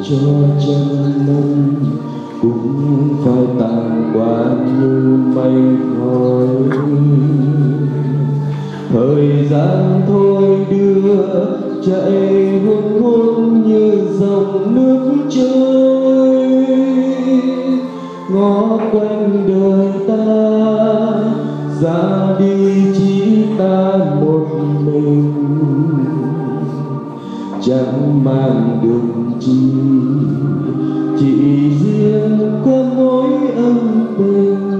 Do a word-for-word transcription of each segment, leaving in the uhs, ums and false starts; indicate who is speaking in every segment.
Speaker 1: cho chân mong cũng phải tàn qua như mây khói. Thời gian thôi đưa chạy hôn hôn như dòng nước trôi, ngó quanh đời ta ra đi chỉ ta một mình, chẳng mang được chi chỉ riêng có mối ân tình.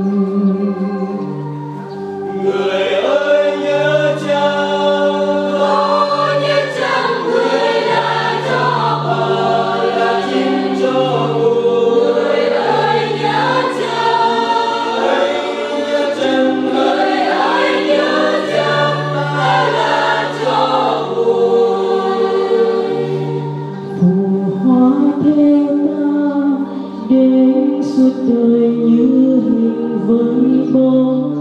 Speaker 1: Người ơi nhớ chăng,
Speaker 2: có nhớ chăng người đã cho bờ là chim cho buồn. Người ơi nhớ chăng,
Speaker 1: hãy nhớ chăng,
Speaker 2: người ơi nhớ chăng ta là cho buồn.
Speaker 3: Phù hoa theo ta đến suốt đời như hình với bóng